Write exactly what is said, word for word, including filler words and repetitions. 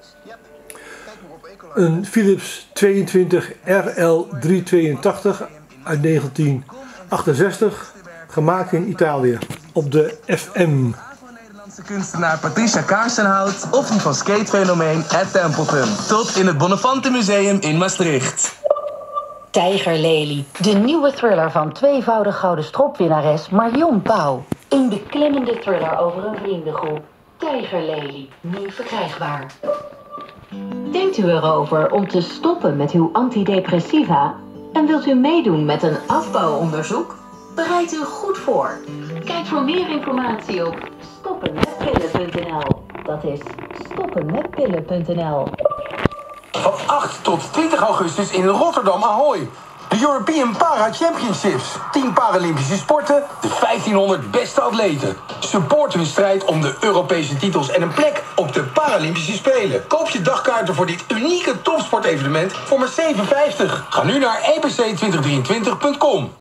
Een Philips tweeëntwintig R L driehonderdtweeëntachtig uit negentien achtenzestig, gemaakt in Italië, op de F M. De kunstenaar Patricia Kaarsenhout of die van skatefenomeen Ed Templeton. Tot in het Bonnefante Museum in Maastricht. Tijgerlelie, de nieuwe thriller van tweevoudig gouden stropwinnares Marion Pauw. Een beklemmende thriller over een vriendengroep. Tijgerlelie, nu verkrijgbaar. Denkt u erover om te stoppen met uw antidepressiva? En wilt u meedoen met een afbouwonderzoek? Bereid u goed voor. Kijk voor meer informatie op stoppen met pillen punt n l. Dat is stoppen met pillen punt n l. Van acht tot twintig augustus in Rotterdam Ahoy. De European Para Championships. tien Paralympische sporten, de vijftienhonderd beste atleten. Support hun strijd om de Europese titels en een plek op de Paralympische Spelen. Koop je dagkaarten voor dit unieke topsportevenement voor maar zeven vijftig. Ga nu naar e b c twintig drieëntwintig punt com.